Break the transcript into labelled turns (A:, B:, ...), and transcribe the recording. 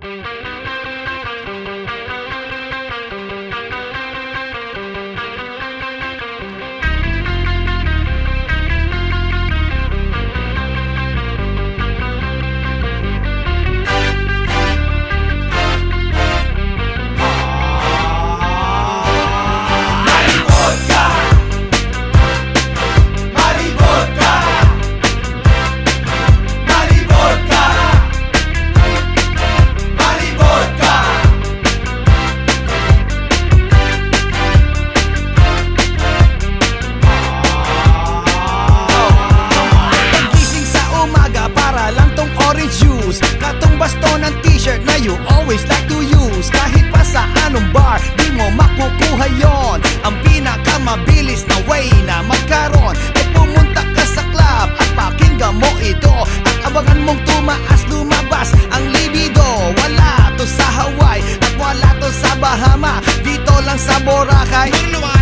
A: Katong baston ng t-shirt na you always like to use. Kahit pa sa anong bar, di mo makukuha yon. Ang pinakamabilis na way na magkaroon ay pumunta ka sa club at pakinggan mo ito. At abangan mong tumaas, lumabas ang libido. Wala to sa Hawaii at wala to sa Bahama, dito lang sa Boracay.